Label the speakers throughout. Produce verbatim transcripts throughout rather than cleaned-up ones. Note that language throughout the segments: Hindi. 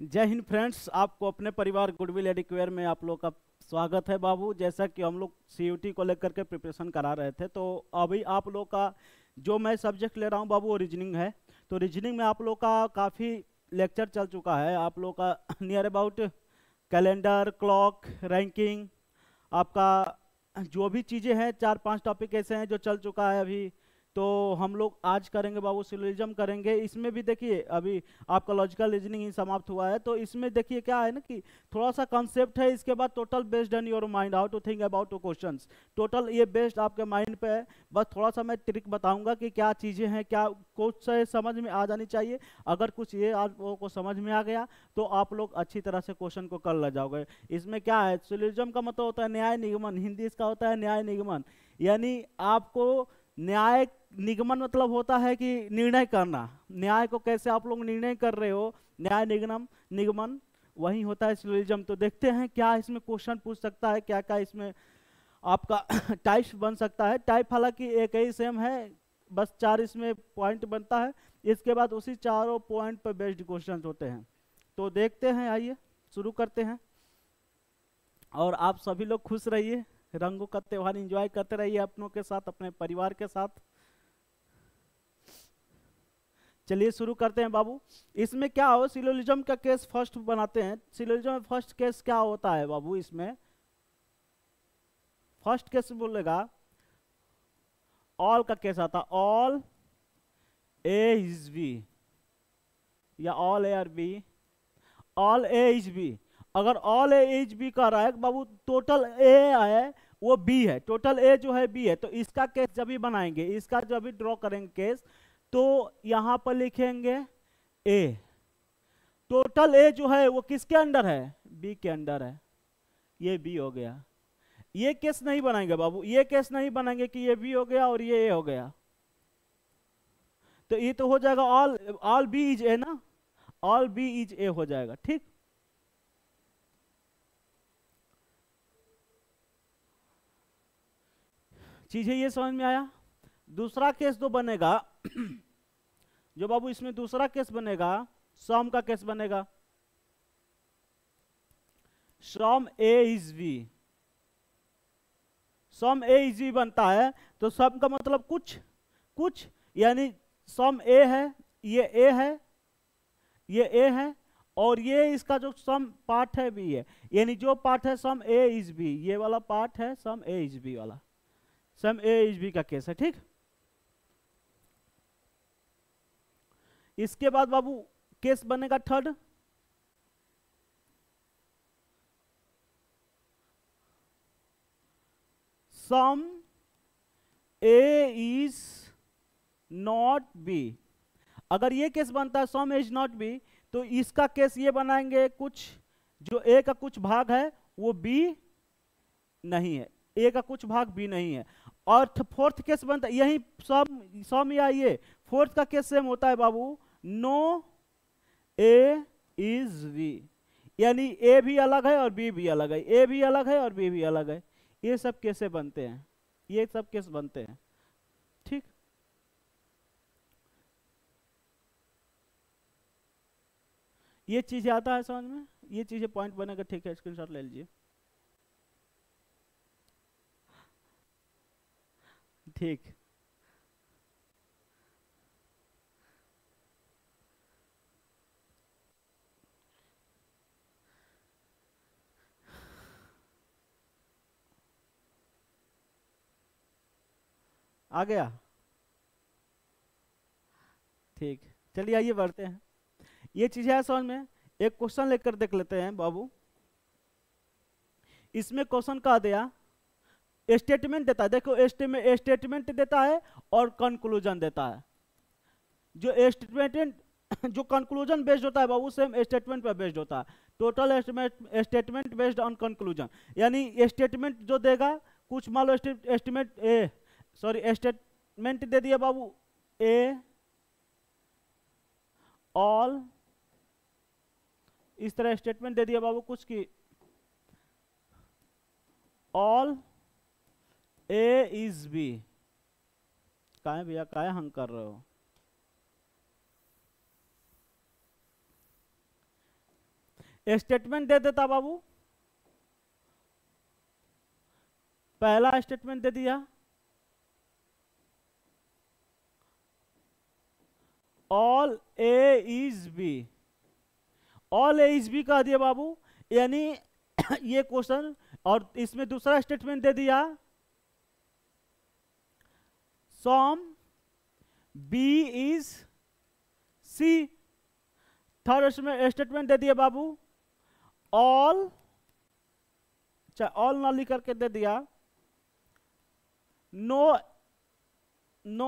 Speaker 1: जय हिंद फ्रेंड्स, आपको अपने परिवार गुडविल एडिक्वेयर में आप लोग का स्वागत है बाबू। जैसा कि हम लोग सीयूटी को लेकर के प्रिपरेशन करा रहे थे, तो अभी आप लोग का जो मैं सब्जेक्ट ले रहा हूँ बाबू वो रीजनिंग है। तो रीजनिंग में आप लोग का काफ़ी लेक्चर चल चुका है। आप लोग का near about calendar, clock, ranking, आपका जो भी चीज़ें हैं, चार पांच टॉपिक ऐसे हैं जो चल चुका है अभी। तो हम लोग आज करेंगे बाबू सिलोजिज्म करेंगे। इसमें भी देखिए अभी आपका लॉजिकल रीजनिंग ही समाप्त हुआ है, तो इसमें देखिए क्या है ना कि थोड़ा सा कॉन्सेप्ट है। इसके बाद total based on your mind how to think about two questions. Total ये बेस्ड आपके माइंड पे है। बस थोड़ा सा मैं ट्रिक बताऊंगा कि क्या चीज़ें हैं, क्या कुछ से समझ में आ जानी चाहिए। अगर कुछ ये आप लोगों को समझ में आ गया तो आप लोग अच्छी तरह से क्वेश्चन को कर ले जाओगे। इसमें क्या है, सिलोजिज्म का मतलब होता है न्याय निगमन, हिंदी इसका होता है न्याय निगमन। यानी आपको न्याय निगमन मतलब होता है कि निर्णय करना। न्याय को कैसे आप लोग निर्णय कर रहे हो, न्याय निगमन निगमन वही होता है सिलोजिज्म। तो देखते हैं क्या इसमें क्वेश्चन पूछ सकता है, क्या क्या इसमें आपका टाइप्स बन सकता है। टाइप हालांकि एक ही सेम है, बस चार इसमें पॉइंट बनता है। इसके बाद उसी चारों पॉइंट पर बेस्ड क्वेश्चन होते हैं। तो देखते हैं, आइए शुरू करते हैं। और आप सभी लोग खुश रहिए, रंगों का त्योहार एंजॉय करते रहिए अपनों के साथ, अपने परिवार के साथ। चलिए शुरू करते हैं बाबू। इसमें क्या हो, सिलोजिज्म का केस फर्स्ट बनाते हैं। सिलोजिज्म में फर्स्ट केस क्या होता है बाबू, इसमें फर्स्ट केस बोलेगा ऑल का केस आता, ऑल ए इज बी या all A are B, all A is B. अगर ऑल ए इज बी का रहा है बाबू, टोटल ए है वो बी है, टोटल ए जो है बी है, तो इसका केस जब भी बनाएंगे, इसका जब भी ड्रॉ करेंगे केस, तो यहां पर लिखेंगे ए। टोटल ए जो है वो किसके अंडर है, बी के अंडर है। ये बी हो गया। ये केस नहीं बनाएंगे बाबू, ये केस नहीं बनाएंगे कि ये बी हो गया और ये ए हो गया। तो ये तो हो जाएगा all all B is A ना, ऑल बी इज ए हो जाएगा। ठीक, चीजें ये समझ में आया। दूसरा केस तो बनेगा जो बाबू इसमें दूसरा केस बनेगा, सम का केस बनेगा। Some A is B, some A is B बनता है, तो सम का मतलब कुछ कुछ, यानी सम ए है, ये ए है, ये ए है, और ये इसका जो सम पार्ट है बी है। यानी जो पार्ट है सम ए इज बी, ये वाला पार्ट है सम ए इज बी वाला, सम ए इज बी का केस है। ठीक, इसके बाद बाबू केस बनेगा third, some A is not B. अगर ये केस बनता है some A is not B, तो इसका केस ये बनाएंगे, कुछ जो ए का कुछ भाग है वो बी नहीं है, ए का कुछ भाग बी नहीं है। और फोर्थ केस बनता है यही सम सम या ये फोर्थ का केस सेम होता है बाबू, नो ए इज बी। यानी ए भी अलग है और बी भी अलग है, ए भी अलग है और बी भी अलग है। ये सब कैसे बनते हैं, ये सब केस बनते हैं। ठीक, ये चीजें आता है समझ में, ये चीजें पॉइंट बनेगा। ठीक है, स्क्रीनशॉट ले लीजिए। ठीक, आ गया। ठीक, चलिए आइए बढ़ते हैं। ये चीजें है समझ में। एक क्वेश्चन लेकर देख लेते हैं बाबू। इसमें क्वेश्चन कहा दिया, स्टेटमेंट देता है। देखो स्टेटमेंट देता है और कंक्लूजन देता है। जो स्टेटमेंट जो कंक्लूजन बेस्ड होता है बाबू, सेम स्टेटमेंट पर बेस्ड होता है। Total statement based on conclusion, यानी स्टेटमेंट जो देगा, कुछ मान लो एस्टिमेट ए सॉरी स्टेटमेंट दे दिया बाबू, ए ऑल, इस तरह स्टेटमेंट दे दिया बाबू कुछ की, ऑल ए इज बी। काहे भैया, काहे हंग कर रहे हो। स्टेटमेंट दे देता बाबू, पहला स्टेटमेंट दे दिया, all A is B, all A is B कह दिया बाबू, यानी ये क्वेश्चन, और इसमें दूसरा स्टेटमेंट दे दिया some B is C, third इसमें स्टेटमेंट दे दिया बाबू ऑल, ऑल ना लिख करके दे दिया no no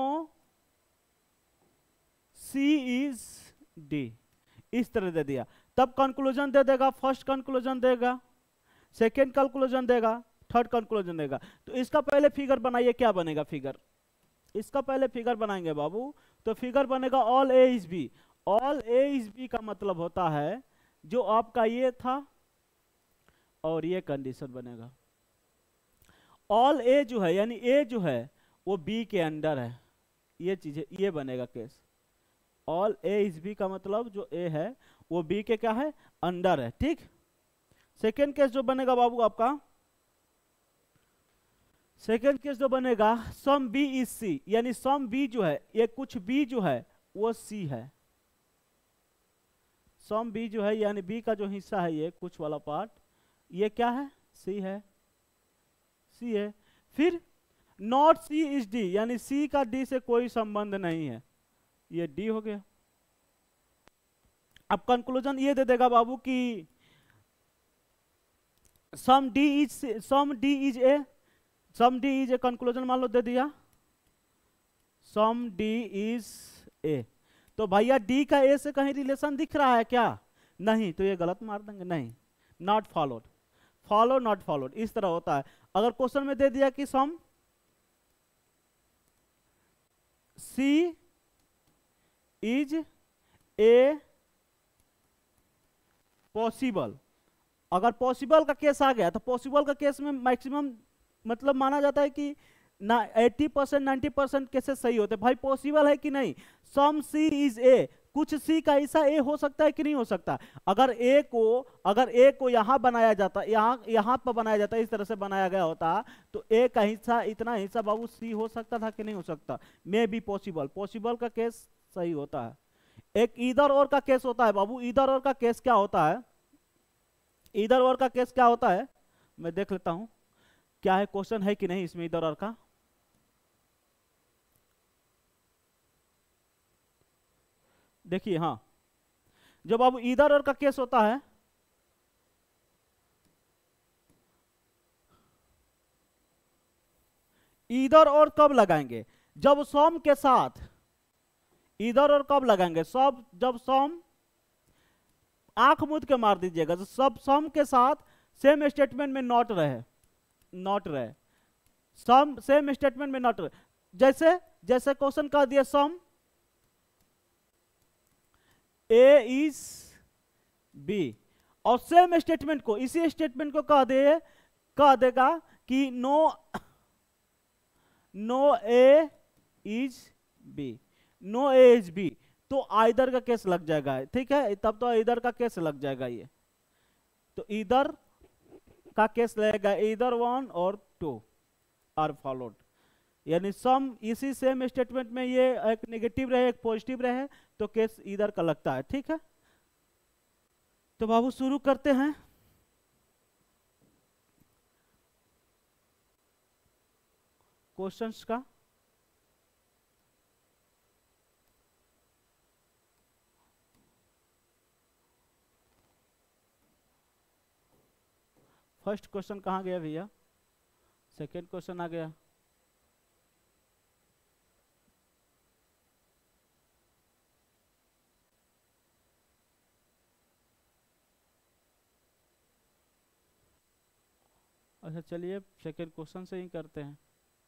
Speaker 1: C is D, इस तरह दे दिया। तब कंक्लूजन दे देगा, फर्स्ट कंक्लूजन देगा, सेकेंड कंक्लूजन देगा, थर्ड कंक्लूजन देगा। तो इसका पहले फिगर बनाइए, क्या बनेगा फिगर, इसका पहले फिगर बनाएंगे बाबू, तो फिगर बनेगा all A is B. All A is B का मतलब होता है जो आपका ये था और ये कंडीशन बनेगा। ऑल ए जो है यानी ए जो है वो बी के अंडर है, ये चीजें, ये बनेगा case. All A is B का मतलब जो ए है वो बी के क्या है, अंडर है, ठीक। सेकेंड केस जो बनेगा बाबू आपका, सेकेंड केस जो बनेगा सम बी इज सी, यानी सम बी जो है, ये कुछ बी जो है वो सी है, सम बी जो है यानी बी का जो हिस्सा है ये कुछ वाला पार्ट, ये क्या है, सी है, सी है। फिर नॉट सी इज डी, यानी सी का डी से कोई संबंध नहीं है, ये डी हो गया। अब कंक्लूजन ये दे देगा बाबू कि some D is some D is A, some D is A, conclusion मान लो दे दिया सम डी इज ए। तो भैया डी का ए से कहीं रिलेशन दिख रहा है क्या, नहीं, तो ये गलत मार देंगे, नहीं, not followed, follow not followed, इस तरह होता है। अगर क्वेश्चन में दे दिया कि some C is A possible, अगर पॉसिबल का केस आ गया तो पॉसिबल का केस में मैक्सिमम मतलब माना जाता है कि ना अस्सी परसेंट नाइन्टी परसेंट केसेस सही होते हैं। भाई पॉसिबल है कि नहीं, सम सी इज ए, कुछ सी का ऐसा ए हो सकता है कि नहीं हो सकता। अगर ए को अगर ए को यहां बनाया जाता, यहां यहां पर बनाया जाता, इस तरह से बनाया गया होता, तो ए का हिस्सा, इतना हिस्सा बाबू सी हो सकता था कि नहीं हो सकता, मे बी पॉसिबल, पॉसिबल का केस सही होता है। एक इधर और का केस होता है बाबू, इधर और का केस क्या होता है, इधर और का केस क्या होता है, मैं देख लेता हूं क्या है, क्वेश्चन है कि नहीं इसमें इधर और का। देखिए हाँ, जब अब इधर और का केस होता है, इधर और कब लगाएंगे, जब सम के साथ, इधर और कब लगाएंगे, सब जब सम, आंख मूंद के मार दीजिएगा, तो सब सम के साथ सेम स्टेटमेंट में नॉट रहे, नॉट रहे, सम सेम स्टेटमेंट में नॉट रहे। जैसे जैसे क्वेश्चन कह दिया सम ए इज बी, और सेम स्टेटमेंट को, इसी स्टेटमेंट को कह दे कह देगा कि no no A is B, no A is B, तो आइदर का केस लग जाएगा, ठीक है, तब तो इधर का केस लग जाएगा ये, तो इधर का केस लगेगा, इधर वन और टू आर फॉलोड, यानी सम इसी सेम स्टेटमेंट में ये एक नेगेटिव रहे एक पॉजिटिव रहे तो केस इधर का लगता है, ठीक है। तो बाबू शुरू करते हैं। क्वेश्चंस का फर्स्ट क्वेश्चन कहाँ गया भैया, सेकेंड क्वेश्चन आ गया, अच्छा चलिए सेकेंड क्वेश्चन से ही करते हैं।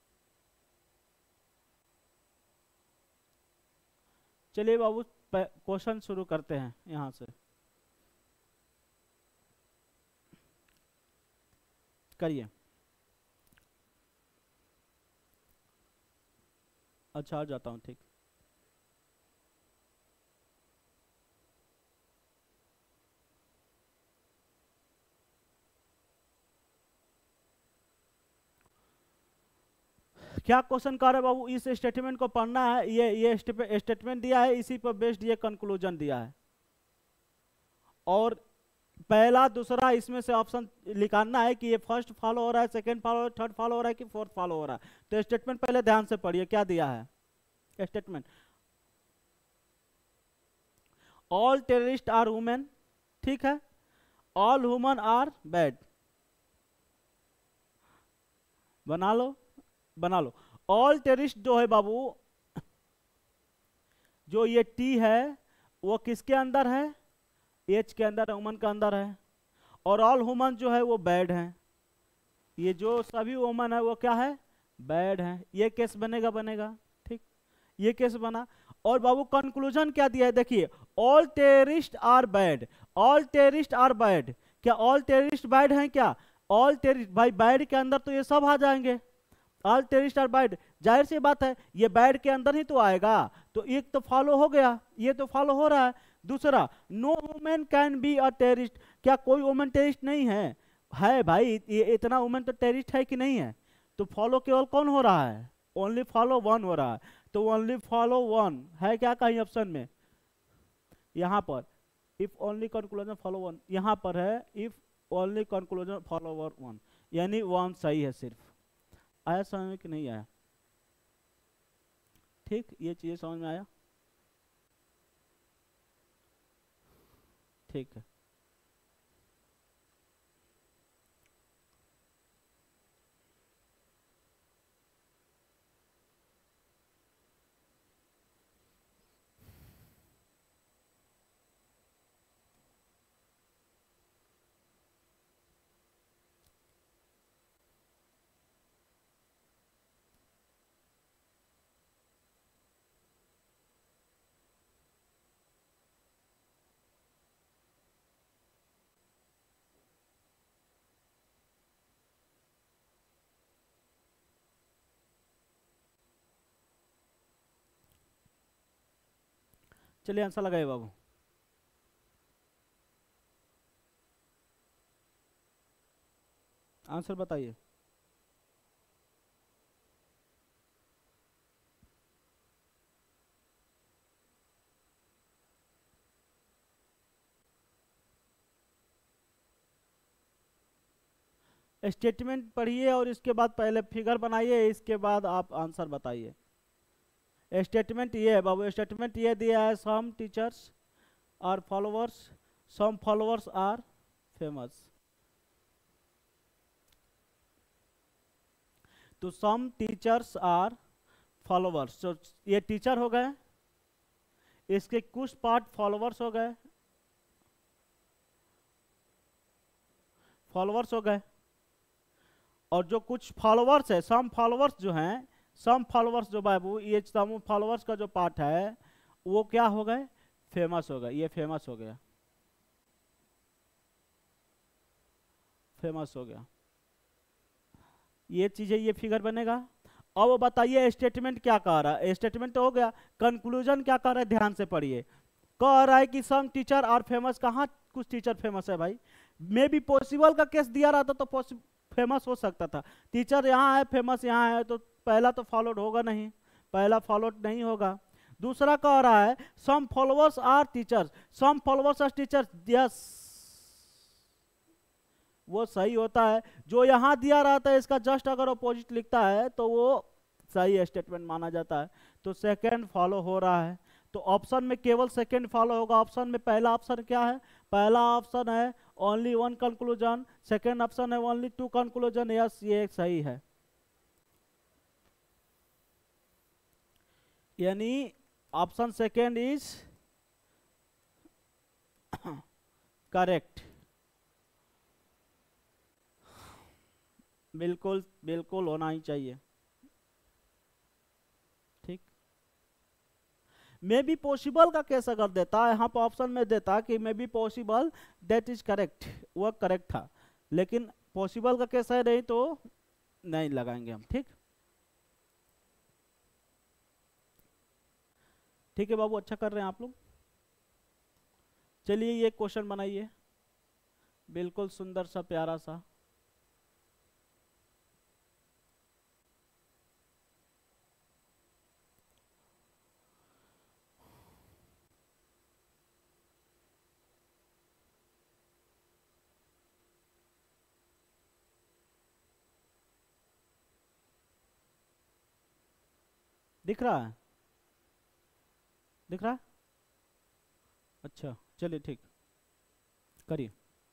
Speaker 1: चलिए बाबू क्वेश्चन शुरू करते हैं यहां से, करिए। अच्छा आ जाता हूं, ठीक। क्या क्वेश्चन कर रहे बाबू, इस स्टेटमेंट को पढ़ना है, ये ये स्टेटमेंट दिया है, इसी पर बेस्ड ये कंक्लूजन दिया है, और पहला दूसरा इसमें से ऑप्शन निकालना है कि ये फर्स्ट फॉलो हो रहा है, सेकंड फॉलो हो रहा है, थर्ड फॉलो हो रहा है कि फोर्थ फॉलो हो रहा है। तो स्टेटमेंट पहले ध्यान से पढ़िए क्या दिया है statement. All terrorist are women, ठीक है, ऑल वुमन आर बैड, बना लो बना लो। ऑल टेररिस्ट जो है बाबू, जो ये टी है वो किसके अंदर है, एच के अंदर है, वुमन के अंदर है, और ऑल वुमन जो है वो बैड है, ये जो सभी वुमन है वो क्या है, बैड है। ये केस बनेगा बनेगा ठीक, ये केस बना। और बाबू कंक्लूजन क्या दिया है देखिए, all terrorist are bad, all terrorist are bad, क्या ऑल टेररिस्ट बैड हैं क्या, ऑल टेररिस्ट भाई बैड के अंदर तो ये सब आ जाएंगे, ऑल टेररिस्ट आर बैड, जाहिर सी बात है ये बैड के अंदर ही तो आएगा, तो एक तो फॉलो हो गया, ये तो फॉलो हो रहा है। दूसरा, no women can be a terrorist, क्या कोई वुमेन टेररिस्ट नहीं है, है भाई, ये इतना वुमेन तो टेररिस्ट है कि नहीं है, तो फॉलो केवल कौन हो रहा है, ओनली फॉलो वन हो रहा है, तो ओनली फॉलो वन है क्या कहीं ऑप्शन में, यहां पर if only conclusion follow one, यहां पर है if only conclusion follow one, यानी वन सही है सिर्फ। आया समझ में कि नहीं आया, ठीक, ये चीजें समझ में आया, ठीक है। चलिए आंसर लगाइए बाबू, आंसर बताइए। स्टेटमेंट पढ़िए और इसके बाद पहले फिगर बनाइए, इसके बाद आप आंसर बताइए। स्टेटमेंट ये है बाबू, स्टेटमेंट ये दिया है, some teachers are followers, some followers are famous, तो सम टीचर्स आर फॉलोअर्स, तो ये टीचर हो गए, इसके कुछ पार्ट फॉलोअर्स हो गए, फॉलोअर्स हो गए, और जो कुछ फॉलोअर्स है, सम फॉलोअर्स जो हैं, सम फॉलोअर्स जो बाबू, ये सम फॉलोअर्स का जो पार्ट है वो क्या हो गए, फेमस हो गए, ये फेमस हो गया, फेमस हो गया, ये चीजें, ये फिगर बनेगा। अब बताइए स्टेटमेंट क्या कह रहा है, स्टेटमेंट तो हो गया, कंक्लूजन क्या कह रहा है, ध्यान से पढ़िए, कह रहा है कि सम टीचर आर फेमस, कहाँ कुछ टीचर फेमस है भाई, मे बी पॉसिबल का केस दिया रहा था तो फेमस हो सकता था, टीचर यहाँ है फेमस यहाँ है, तो पहला तो फॉलोड होगा नहीं, पहला फॉलोड नहीं होगा। दूसरा कह रहा है some followers are teachers, some followers are teachers, yes वो सही होता है, जो यहाँ दिया रहता है इसका जस्ट अगर अपोजिट लिखता है तो वो सही स्टेटमेंट माना जाता है, तो सेकेंड फॉलो हो रहा है, तो ऑप्शन में केवल सेकेंड फॉलो होगा। ऑप्शन में पहला ऑप्शन क्या है, पहला ऑप्शन है only one conclusion, second option है ओनली टू कंक्लूजन, यस ये सही है, यानी ऑप्शन सेकेंड इज करेक्ट, बिल्कुल बिल्कुल होना ही चाहिए, ठीक। मे बी पॉसिबल का केस अगर देता है, यहाँ पर ऑप्शन में देता कि may B possible, that is correct, वो करेक्ट था, लेकिन पॉसिबल का केस है नहीं तो नहीं लगाएंगे हम, ठीक ठीक है बाबू, अच्छा कर रहे हैं आप लोग। चलिए ये क्वेश्चन बनाइए, बिल्कुल सुंदर सा प्यारा सा, दिख रहा है? दिख रहा है? अच्छा चलिए ठीक, करिए।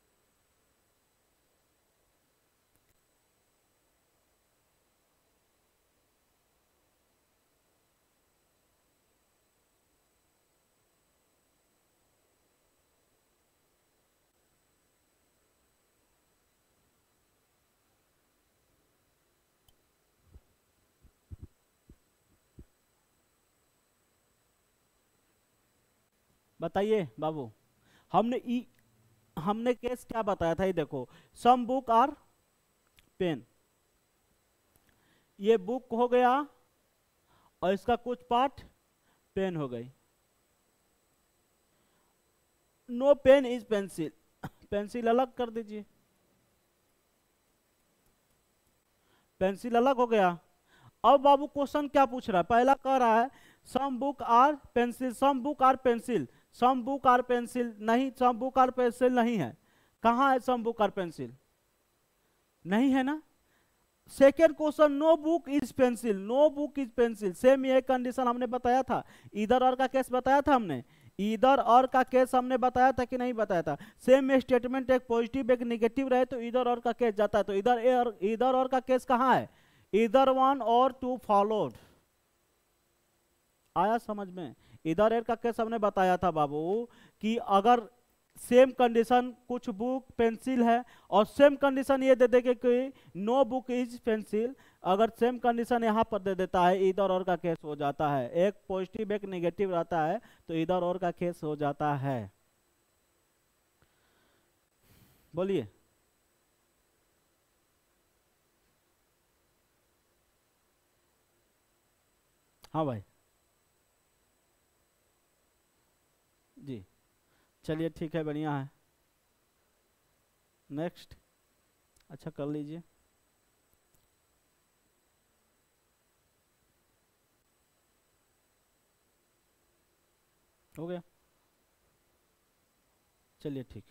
Speaker 1: बताइए बाबू, हमने ई हमने केस क्या बताया था? ये देखो, सम बुक आर पेन, ये बुक हो गया और इसका कुछ पार्ट पेन हो गई। No pen is pencil, pencil अलग कर दीजिए, पेंसिल अलग हो गया। अब बाबू क्वेश्चन क्या पूछ रहा है? पहला कह रहा है some book are pencil, some book are pencil, some book are pencil नहीं, सम बुक आर पेंसिल नहीं है। कहाँ है सम बुक आर पेंसिल? नहीं है ना। Second question, no book is pencil, no book is pencil, same ये कंडीशन हमने बताया था, इधर और का केस बताया था हमने, इधर और का केस हमने बताया था कि नहीं बताया था? सेम स्टेटमेंट एक पॉजिटिव एक निगेटिव रहे तो इधर और का केस जाता है, तो इधर ए और इधर और का केस कहाँ है? इधर वन और टू फॉलोड। आया समझ में? इधर एर का केस हमने बताया था बाबू कि अगर सेम कंडीशन कुछ बुक पेंसिल है और सेम कंडीशन ये दे देंगे कि नो बुक इज पेंसिल, अगर सेम कंडीशन यहाँ पर दे देता है इधर और का केस हो जाता है, एक पॉजिटिव एक नेगेटिव रहता है तो इधर और का केस हो जाता है। बोलिए। हाँ भाई जी, चलिए ठीक है, बढ़िया है। नेक्स्ट, अच्छा कर लीजिए। हो गया, चलिए ठीक।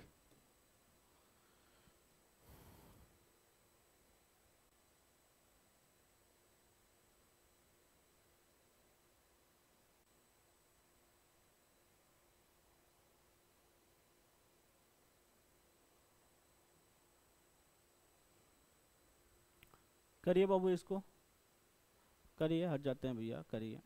Speaker 1: करिए बाबू, इसको करिए, हट जाते हैं भैया, करिए।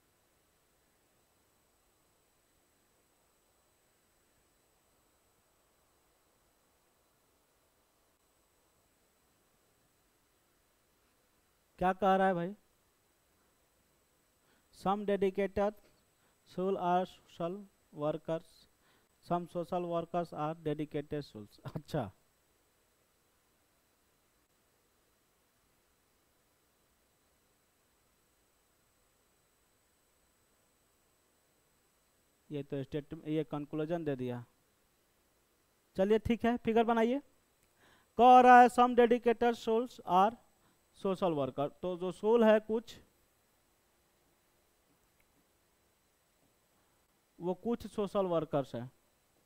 Speaker 1: क्या कह रहा है भाई? Some dedicated soul are social workers, some social workers are dedicated souls. अच्छा, ये तो स्टेट ये कंक्लूजन दे दिया। चलिए ठीक है, फिगर बनाइए। कह रहा है some dedicated souls are social worker, तो जो सोल है कुछ, वो कुछ सोशल वर्कर्स है,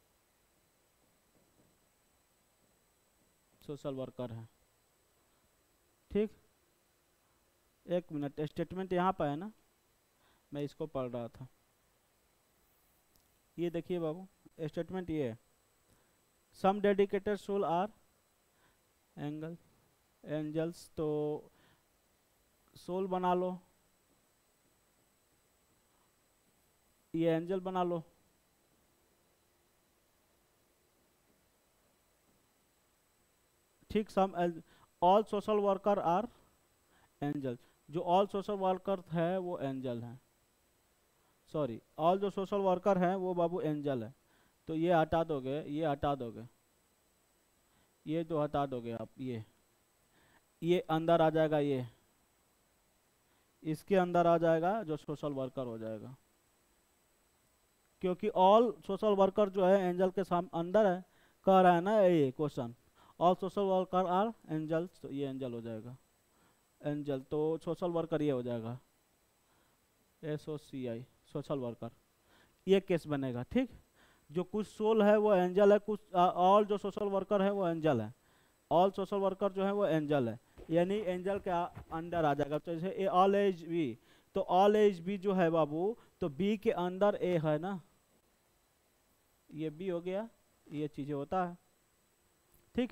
Speaker 1: सोशल वर्कर है। ठीक, एक मिनट, स्टेटमेंट यहाँ पर है ना, मैं इसको पढ़ रहा था। ये देखिए बाबू, स्टेटमेंट ये है, some dedicated soul are angel angels, तो सोल बना लो, ये एंजल बना लो। ठीक, some all social worker are angel, जो ऑल सोशल वर्कर है वो एंजल है, सॉरी ऑल जो सोशल वर्कर है वो बाबू एंजल है। तो ये हटा दोगे, ये हटा दोगे, ये जो हटा दोगे आप, ये ये अंदर आ जाएगा, ये इसके अंदर आ जाएगा जो सोशल वर्कर हो जाएगा, क्योंकि ऑल सोशल वर्कर जो है एंजल के साम अंदर है, कह रहा है ना ये question, all social worker are angels, तो ये एंजल हो जाएगा, एंजल तो सोशल वर्कर ये हो जाएगा, S O C I social worker, ये केस बनेगा। ठीक, जो कुछ सोल है वो एंजल है, कुछ ऑल जो सोशल वर्कर है वो एंजल है, ऑल सोशल वर्कर जो है वो एंजल है, यानी एंजल के अंदर आ जाएगा। तो जैसे ए ऑल एज वी, तो ऑल ए इज बी जो है बाबू, तो बी के अंदर ए है ना, ये बी हो गया, ये चीजें होता है। ठीक,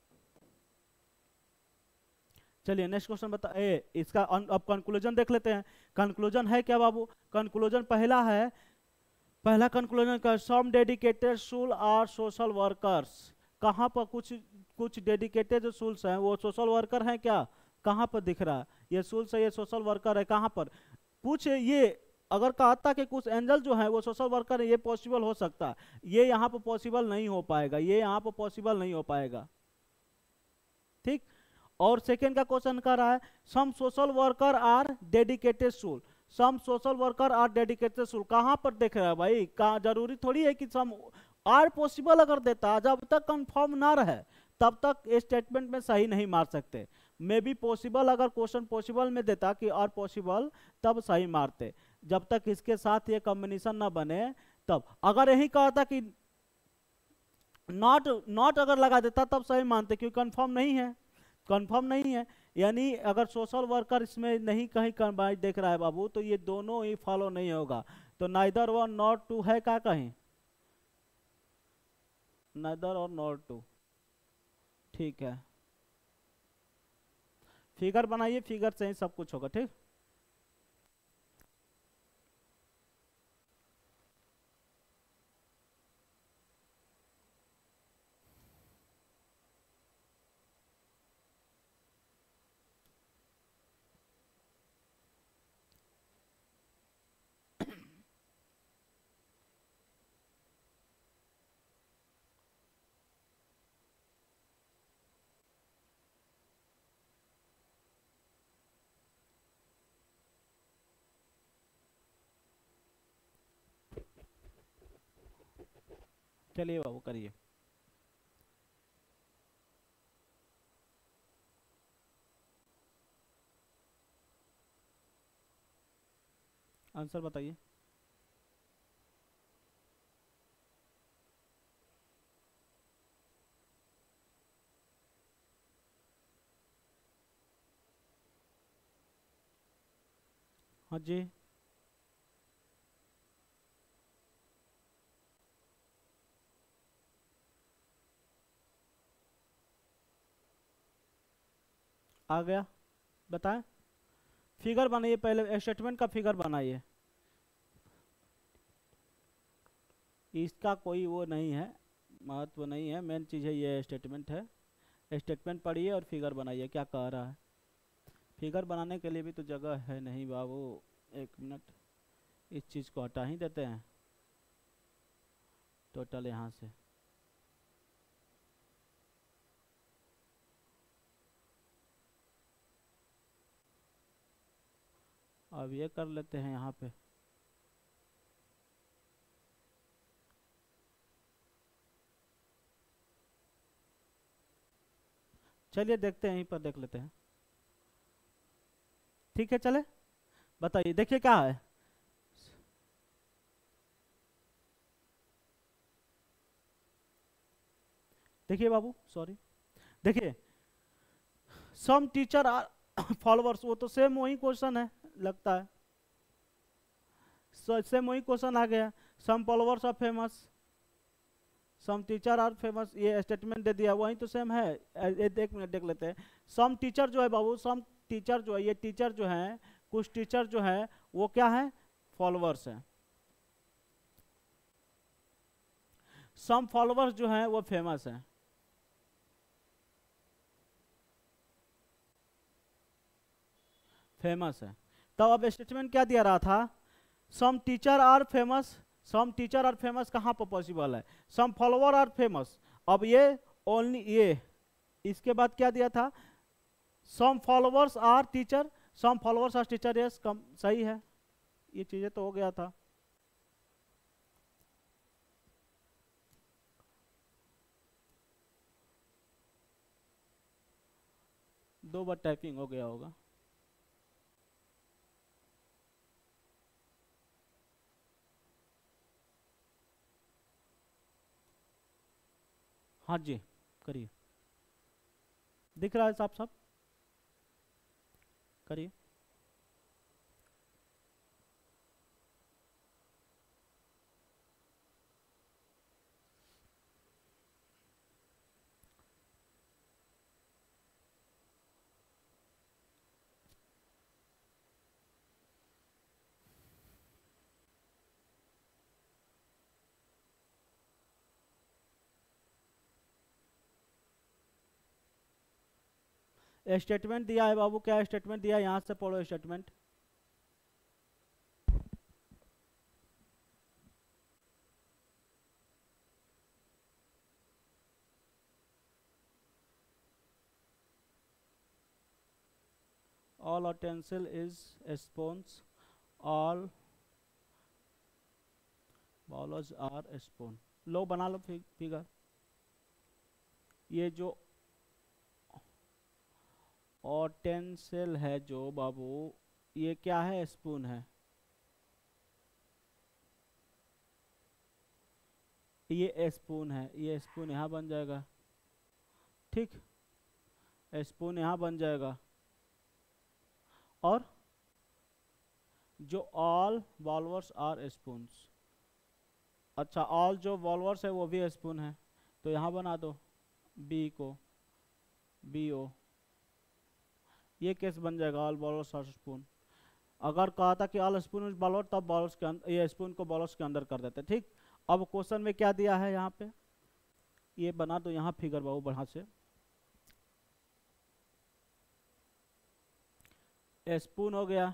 Speaker 1: चलिए नेक्स्ट क्वेश्चन बता ए इसका अन- अब कंक्लूजन देख लेते हैं। कंक्लूजन है क्या बाबू? कंक्लूजन पहला है, पहला कंक्लूजन का some dedicated soul are social workers. कहाँ पर कुछ कुछ डेडिकेटेड जो सोल्स हैं वो सोशल वर्कर हैं क्या? कहाँ पर दिख रहा है ये सोल्स है, ये सोशल वर्कर है, कहाँ पर? कुछ ये अगर कहता कि कुछ एंजल जो है वो सोशल वर्कर है, ये पॉसिबल हो सकता है, ये यहाँ पर पॉसिबल नहीं हो पाएगा, ये यहाँ पर पॉसिबल नहीं हो पाएगा। ठीक, और सेकेंड का क्वेश्चन कर रहा है some social worker are dedicated soul. Some social worker are dedicated soul कहां पर देख रहा है भाई? कहाँ, जरूरी थोड़ी है कि सम आर पॉसिबल अगर देता, जब तक कंफर्म ना रहे तब तक स्टेटमेंट में सही नहीं मार सकते। मे बी पॉसिबल, अगर क्वेश्चन पॉसिबल में देता कि आर पॉसिबल, तब सही मारते। जब तक इसके साथ ये कॉम्बिनेशन ना बने तब। अगर यही कहा था कि नॉट नॉट अगर लगा देता तब सही मानते, क्योंकि कंफर्म नहीं है, कंफर्म नहीं है। यानी अगर सोशल वर्कर इसमें नहीं कहीं कंबाइन देख रहा है बाबू, तो ये दोनों ही फॉलो नहीं होगा। तो नाइदर वन नॉट टू है क्या कहीं? नाइदर और नॉट टू। ठीक है, फिगर बनाइए, फिगर से ही सब कुछ होगा। ठीक, चलिए बाबू करिए। आंसर बताइए। हाँ जी, आ गया, बताएं। फिगर बनाइए, पहले स्टेटमेंट का फिगर बनाइए। इसका कोई वो नहीं है, महत्व नहीं है, मेन चीज़ है ये स्टेटमेंट है। स्टेटमेंट पढ़िए और फिगर बनाइए क्या कह रहा है। फिगर बनाने के लिए भी तो जगह है नहीं बाबू। एक मिनट, इस चीज़ को हटा ही देते हैं टोटल यहाँ से। अब ये कर लेते हैं यहाँ पे। चलिए देखते हैं, यहीं पर देख लेते हैं। ठीक है, चले बताइए, देखिए क्या है। देखिए बाबू, सॉरी, देखिए सम टीचर आर फॉलोअर्स, वो तो सेम वही क्वेश्चन है लगता है, सेम वही क्वेश्चन आ गया। Some followers are famous, some teacher are famous, ये स्टेटमेंट दे दिया, वही तो सेम है। ए- एक मिनट देख लेते हैं। सम टीचर जो है बाबू, सम टीचर जो है, ये टीचर जो है, कुछ टीचर जो है वो क्या है? फॉलोअर्स है। सम फॉलोअर्स जो है वो फेमस है, फेमस है। तब अब स्टेटमेंट क्या दिया रहा था? Some teacher are famous, some teacher are famous कहाँ पर पॉसिबल है? Some follower are famous. अब ये ओनली ये, इसके बाद क्या दिया था? Some followers are teacher, some followers are teacher, yes कम सही है, ये चीजें तो हो गया था। दो बार टाइपिंग हो गया होगा। हाँ जी, करिए, दिख रहा है साफ साफ, करिए। स्टेटमेंट दिया है बाबू, क्या स्टेटमेंट दिया है, यहाँ से पढ़ो statement. All utensil is spoons, all bowlers are spoon. लो बना लो फिगर। ये जो ऑटेंसिल है जो बाबू, ये क्या है, स्पून है। ये स्पून है, ये स्पून यहाँ बन जाएगा, ठीक, स्पून यहाँ बन जाएगा। और जो ऑल वॉल्वर्स आर स्पून्स, अच्छा ऑल जो वॉल्वर्स है वो भी स्पून है, तो यहाँ बना दो बी को बी ओ, ये केस बन जाएगा ऑल बॉलर्स आर स्पून। अगर कहा था कि ऑल स्पून इज बॉलर, तब बॉलर्स के अंदर, ये स्पून को बॉलर्स के अंदर कर देते, ठीक। अब क्वेश्चन में क्या दिया है यहाँ पे, ये बना दो यहाँ फिगर बाबू बढ़ा से। स्पून हो गया,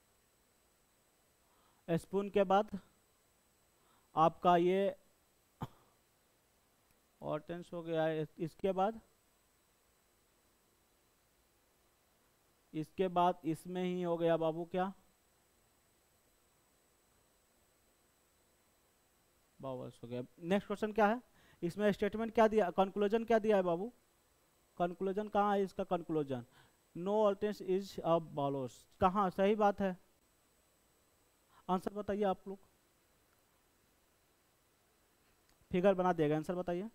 Speaker 1: स्पून के बाद आपका ये ऑर्टेंस हो गया है, इसके बाद इसके बाद इसमें ही हो गया बाबू क्या, बावल्स हो गया। नेक्स्ट क्वेश्चन क्या है, इसमें स्टेटमेंट क्या दिया, कंक्लूजन क्या दिया है बाबू, कंक्लूजन कहाँ है इसका, कंक्लूजन नो ऑल्टर्नेस इज अ बॉलर्स, कहाँ सही बात है, आंसर बताइए आप लोग। फिगर बना दिएगा, आंसर बताइए।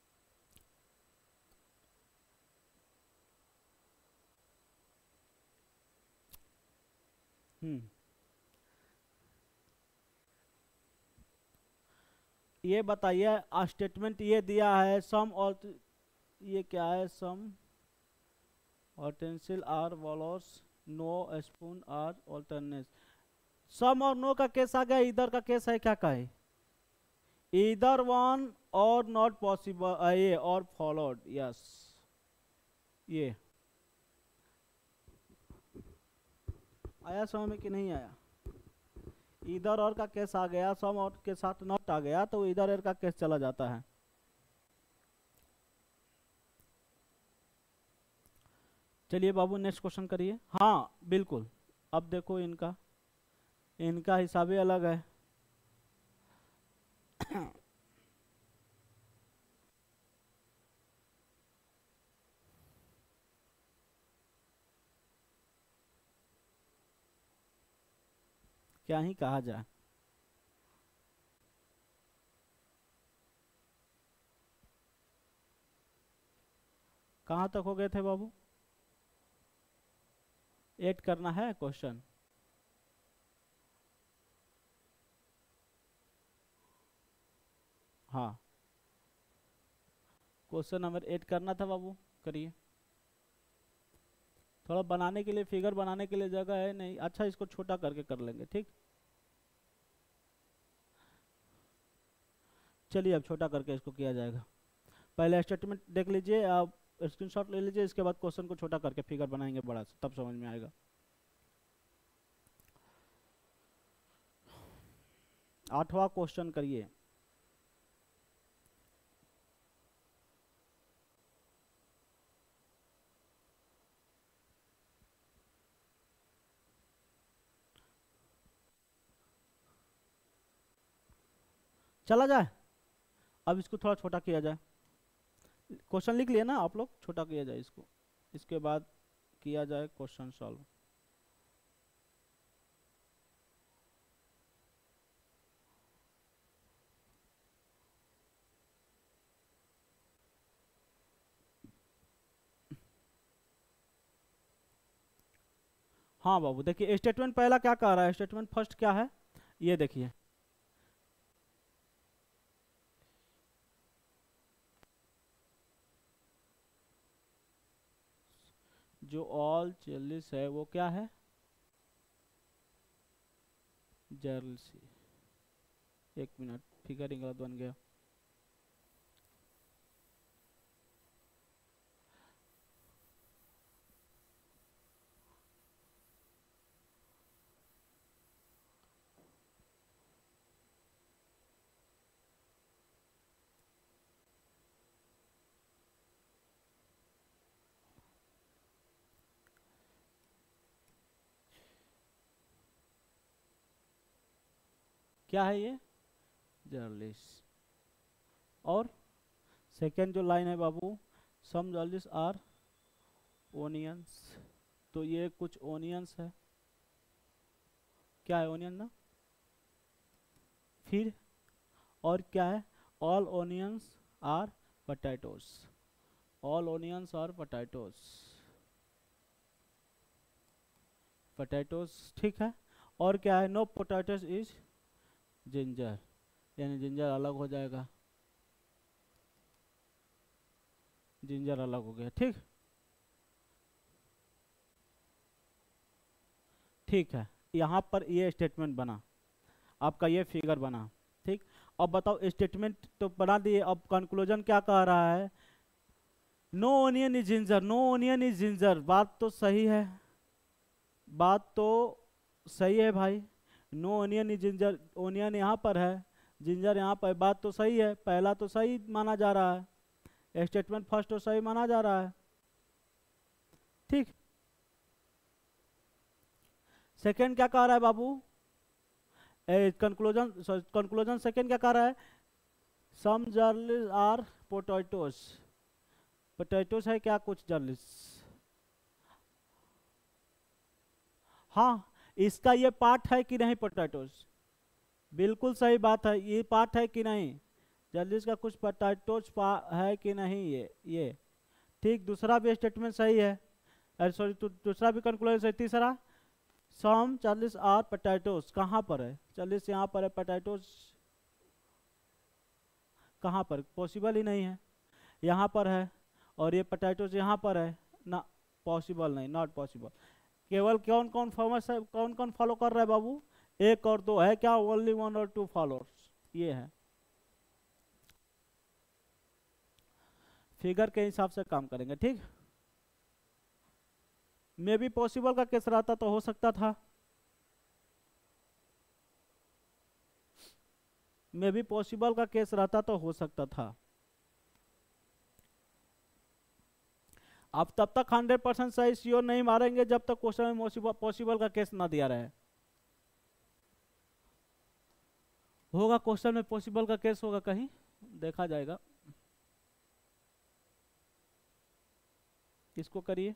Speaker 1: हम्म ये बताइए, स्टेटमेंट ये दिया है सम और, ये क्या है, some utensils are bowlers no spoon are ऑल्टरनेस। सम और नो का केस आ गया, इधर का केस है क्या का है, इधर वन और नॉट पॉसिबल, ये और फॉलोड, यस। ये आया समझ में कि नहीं आया, इधर और का केस आ गया, सम और के साथ नॉट आ गया तो इधर और का केस चला जाता है। चलिए बाबू नेक्स्ट क्वेश्चन करिए। हाँ बिल्कुल, अब देखो इनका इनका हिसाब ही अलग है। क्या ही कहा जाए। कहाँ तक हो गए थे बाबू, ऐड करना है क्वेश्चन, हाँ क्वेश्चन नंबर एट करना था बाबू, करिए। थोड़ा बनाने के लिए, फिगर बनाने के लिए जगह है नहीं, अच्छा इसको छोटा करके कर लेंगे, ठीक। चलिए अब छोटा करके इसको किया जाएगा। पहले स्टेटमेंट देख लीजिए, आप स्क्रीनशॉट ले लीजिए, इसके बाद क्वेश्चन को छोटा करके फिगर बनाएंगे बड़ा सा, तब समझ में आएगा। आठवां क्वेश्चन करिए। चला जाए, अब इसको थोड़ा छोटा किया जाए। क्वेश्चन लिख लिया ना आप लोग, छोटा किया जाए इसको, इसके बाद किया जाए क्वेश्चन सॉल्व। हाँ बाबू देखिए, स्टेटमेंट पहला क्या कह रहा है, स्टेटमेंट फर्स्ट क्या है, ये देखिए, जो ऑल चालीस है वो क्या है, जर्सी। एक मिनट, फिगर गलत बन गया। क्या है ये, जर्नलिस्ट। और सेकेंड जो लाइन है बाबू, सम जर्नलिस्ट आर ओनियंस, तो ये कुछ ओनियंस है, क्या है ओनियन ना। फिर और क्या है, all onions are potatoes, all onions are potatoes, potatoes ठीक है। और क्या है, नो पोटैटोस इज जिंजर, यानी जिंजर अलग हो जाएगा, जिंजर अलग हो गया, ठीक ठीक है। यहाँ पर ये स्टेटमेंट बना, आपका ये फिगर बना, ठीक। अब बताओ स्टेटमेंट तो बना दिए, अब कंक्लूजन क्या कह रहा है, no onion is ginger, no onion is ginger, बात तो सही है, बात तो सही है भाई, no onion is ginger, onion यहाँ पर है, जिंजर यहाँ पर, बात तो सही है, पहला तो सही माना जा रहा है, स्टेटमेंट फर्स्ट तो सही माना जा रहा है, ठीक। सेकंड क्या कह रहा है बाबू, कंक्लूजन, कंक्लूजन सेकंड क्या कह रहा है, some journalist are potatoes, potatoes है क्या कुछ जर्नलिस्ट, हाँ इसका ये पार्ट है कि नहीं पोटैटोस, बिल्कुल सही बात है, ये पार्ट है कि नहीं, जर्नलिस्ट का कुछ पोटैटोस है कि नहीं, ये ये ठीक। दूसरा भी स्टेटमेंट सही है, अरे सॉरी दूसरा भी कंक्लूजन सही। तीसरा, सम चालीस आर पोटैटोस, कहाँ पर है, चालीस यहाँ पर है, पोटैटोस कहाँ पर, पॉसिबल ही नहीं है, यहाँ पर है, और ये पोटैटोस यहाँ पर है ना, पॉसिबल नहीं, नॉट पॉसिबल। केवल कौन कौन फॉर्मस है, कौन कौन फॉलो कर रहा है बाबू, एक और दो है क्या, ओनली वन और टू फॉलोअर्स, ये है। फिगर के हिसाब से काम करेंगे, ठीक। मे भी पॉसिबल का केस रहता तो हो सकता था, मे भी पॉसिबल का केस रहता तो हो सकता था। आप तब तक हंड्रेड परसेंट सही श्योर नहीं मारेंगे जब तक क्वेश्चन में पॉसिबल का केस ना दिया रहे, होगा क्वेश्चन में पॉसिबल का केस होगा कहीं, देखा जाएगा। इसको करिए,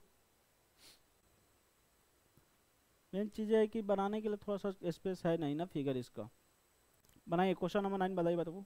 Speaker 1: मेन चीज है कि बनाने के लिए थोड़ा सा स्पेस है नहीं ना, फिगर इसका बनाइए। क्वेश्चन नंबर नाइन बताइए बताओ,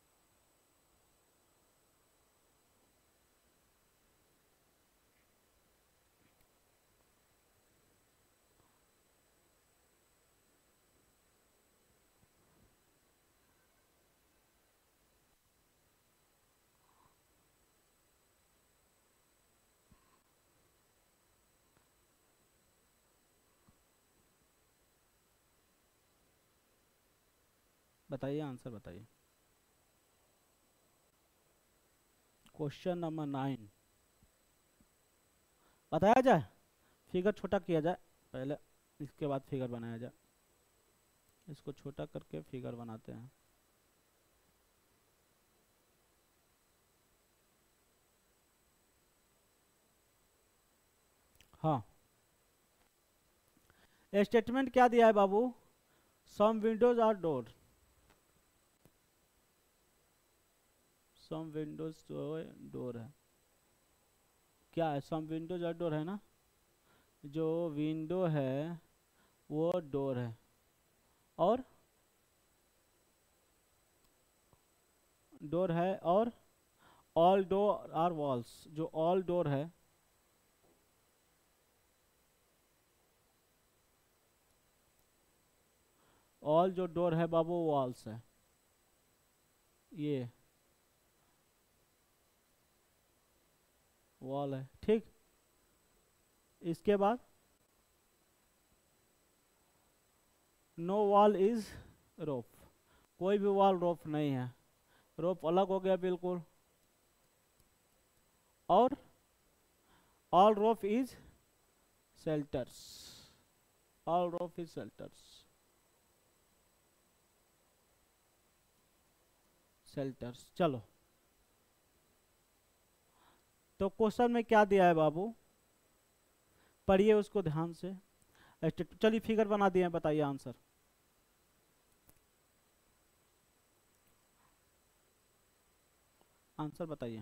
Speaker 1: बताइए आंसर बताइए। क्वेश्चन नंबर नाइन बताया जाए, फिगर छोटा किया जाए पहले, इसके बाद फिगर बनाया जाए, इसको छोटा करके फिगर बनाते हैं। हाँ स्टेटमेंट क्या दिया है बाबू, some windows are door, some windows जो डोर है, क्या है, सम विंडोज आर डोर है ना, जो विंडो है वो डोर है, और डोर है, और ऑल डोर आर वॉल्स, जो ऑल डोर है, ऑल जो डोर है बाबू वॉल्स है, ये वॉल है, ठीक। इसके बाद नो वॉल इज रोप, कोई भी वॉल रोप नहीं है, रोप अलग हो गया बिल्कुल, और all rope is shelters, all rope is shelters, shelters. चलो तो क्वेश्चन में क्या दिया है बाबू, पढ़िए उसको ध्यान से, चलिए फिगर बना दिए हैं, बताइए आंसर। आंसर बताइए।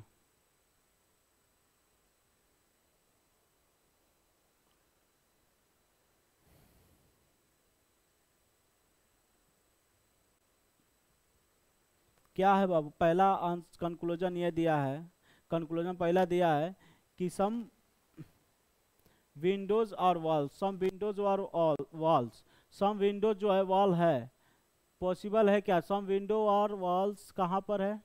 Speaker 1: क्या है बाबू? पहला कंक्लूजन ये दिया है, कंक्लूजन पहला दिया है कि सम विंडोज और वॉल्स, सम विंडोज और वॉल्स, सम विंडोज जो है वॉल है, पॉसिबल है क्या? सम विंडो और वॉल्स कहाँ पर है?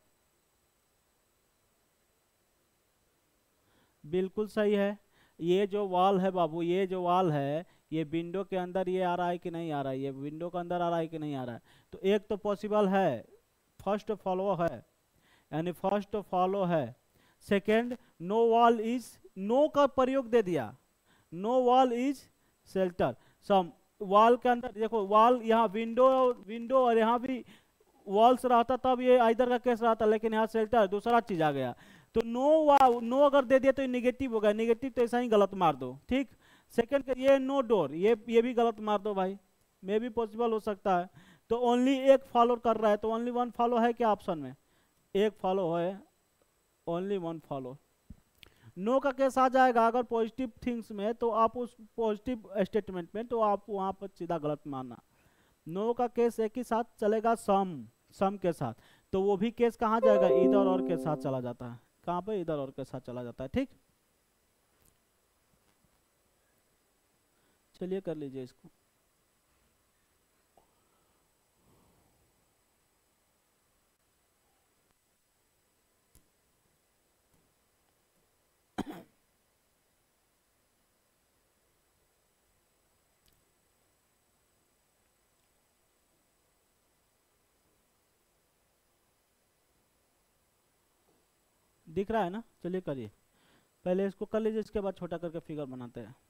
Speaker 1: बिल्कुल सही है। ये जो वॉल है बाबू, ये जो वॉल है, ये विंडो के अंदर ये आ रहा है कि नहीं आ रहा है? ये विंडो के अंदर आ रहा है कि नहीं आ रहा है? तो एक तो पॉसिबल है, फर्स्ट फॉलो है, यानी फर्स्ट फॉलो है। Second, no wall is, no का प्रयोग दे दिया, no wall is shelter. Some wall के अंदर देखो, वॉल यहाँ विंडो, विंडो और यहाँ भी वॉल्स रहता तब ये इधर का केस रहता, लेकिन यहाँ शेल्टर दूसरा चीज आ गया। तो नो, नो अगर दे दिया तो ये निगेटिव होगा, निगेटिव तो ऐसा ही गलत मार दो, ठीक। सेकंड, ये नो डोर, ये ये भी गलत मार दो भाई, मे भी पॉसिबल हो सकता है। तो ओनली एक फॉलो कर रहा है, तो ओनली वन फॉलो है क्या ऑप्शन में? एक फॉलो है, ओनली वन फॉलो। नो का केस आ जाएगा अगर पॉजिटिव थिंग्स में, तो आप उस पॉजिटिव स्टेटमेंट में, तो आप वहां पर सीधा गलत मानना। नो का केस एक ही साथ चलेगा सम, सम के साथ, तो वो भी केस कहाँ जाएगा? इधर और के साथ चला जाता है। कहाँ पे? इधर और के साथ चला जाता है, ठीक। चलिए कर लीजिए इसको। दिख रहा है ना? चलिए करिए, पहले इसको कर लीजिए, इसके बाद छोटा करके फिगर बनाते हैं।